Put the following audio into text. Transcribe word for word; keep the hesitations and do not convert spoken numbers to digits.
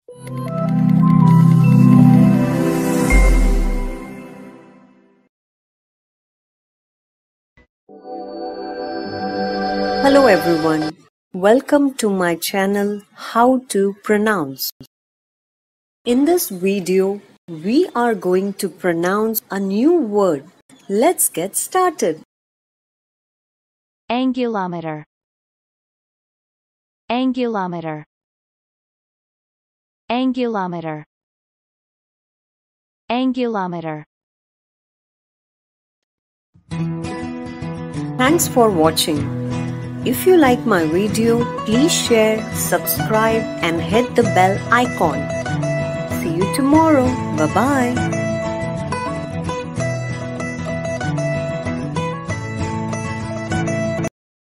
Hello everyone, welcome to my channel How to Pronounce. In this video, we are going to pronounce a new word. Let's get started. Angulometer. Angulometer. Angulometer. Angulometer. Thanks for watching. If you like my video, please share, subscribe and hit the bell icon. See you tomorrow. Bye-bye.